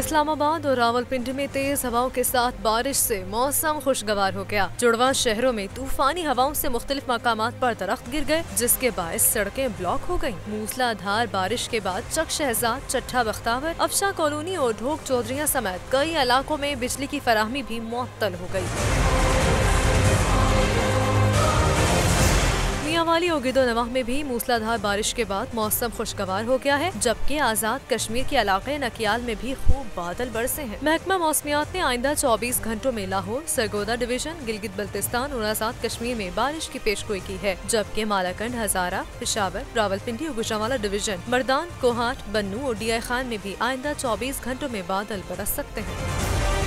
इस्लामाबाद और रावलपिंडी में तेज हवाओं के साथ बारिश से मौसम खुशगवार हो गया। जुड़वा शहरों में तूफानी हवाओं से मुख्तलिफ मकामात पर दरख्त गिर गए, जिसके बायस सड़कें ब्लॉक हो गयी। मूसलाधार बारिश के बाद चक शहजाद, चट्टा बख्तावर, अफशा कॉलोनी और ढोक चौधरिया समेत कई इलाकों में बिजली की फराहमी भी मुअत्तल हो गयी। मियांवाली और गिदोनवाह में भी मूसलाधार बारिश के बाद मौसम खुशगवार हो गया है, जबकि आजाद कश्मीर के इलाके नकियाल में भी खूब बादल बरसे हैं। महकमा मौसमियात ने आइंदा 24 घंटों में लाहौर, सरगोदा डिवीजन, गिलगित बल्तिस्तान और आजाद कश्मीर में बारिश की पेशगोई की है, जबकि मालाकंड, हजारा, पेशावर, रावलपिंडी और गुजरांवाला डिवीजन, मर्दान, कोहाट, बन्नू और डीआई खान में भी आइंदा 24 घंटों में बादल बरस सकते हैं।